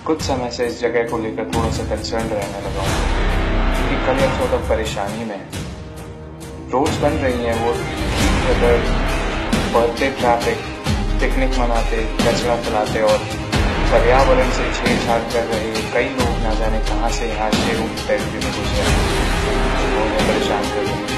कुछ समय से इस जगह को लेकर थोड़ा सा कंसर्न रहने लगा हूँ कि कलियासोत अब परेशानी में है। रोड्स बन रही हैं, वो अगर बढ़ते ट्रैफिक, पिकनिक मनाते, कचरा फैलाते और पर्यावरण से छेड़छाड़ कर रहे कई लोग ना जाने कहाँ से यहाँ शेरों की टेरिटरी में घुस रहे हैं, वो उन्हें परेशान कर रहे हैं।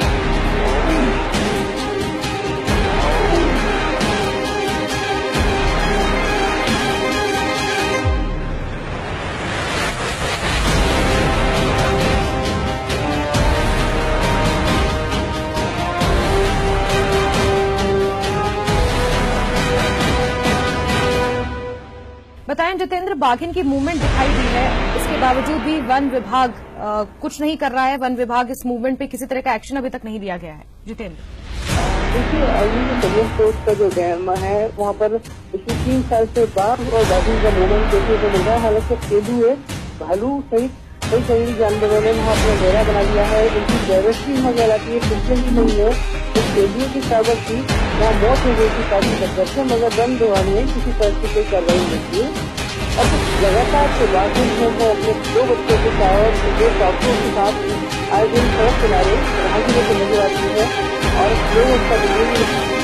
बताएं जितेंद्र, बाघिन की मूवमेंट दिखाई दी है, इसके बावजूद भी वन विभाग कुछ नहीं कर रहा है। वन विभाग इस मूवमेंट पे किसी तरह का एक्शन अभी तक नहीं लिया गया है। जितेंद्र, देखिए, अभी कलियासोत का जो डैम है वहाँ पर पिछले 3 साल से बाघ और बाघिन का मूवमेंट देखने को मिल रहा है। हालांकि तेंदुए है, भालू सहित कई जंगली जानवरों ने वहाँ अपना डेरा बना लिया है। उनकी डायवर्सिटी वहाँ कहलाती है। पिछले ही महीने एक तेंदुए की सागर की वहाँ मौत हो गई थी काफी चक्कर से, मगर वन विभाग ने किसी तरह की कोई कार्रवाई नहीं की। अब लगातार से बाघिन है वो अपने 2 बच्चों के साथ, 2 डॉक्टरों के साथ आए दिन सड़क किनारे राहगीरों को नजर आती है और लोग उसका